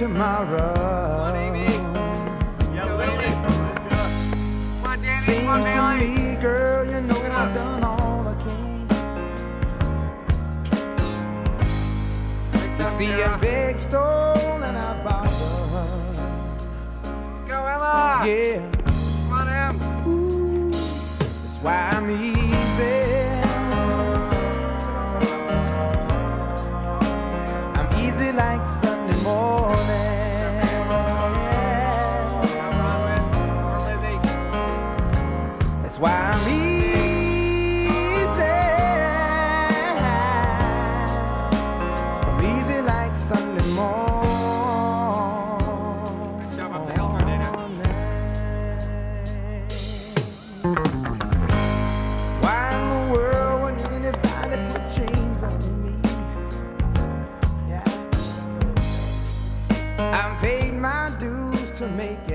tomorrow. Come on, Amy. Seems to me, girl, you know I've done all I can. You see a big stone and I borrow. Let's go, Emma. Yeah. Come on, Em. Ooh, that's why I'm easy. I'm easy like Sunday morning. That's why I'm easy. I'm easy like Sunday morning. Nice job up the hill, Tornado. Why in the world would anybody put chains on me? Yeah. I've paid my dues to make it.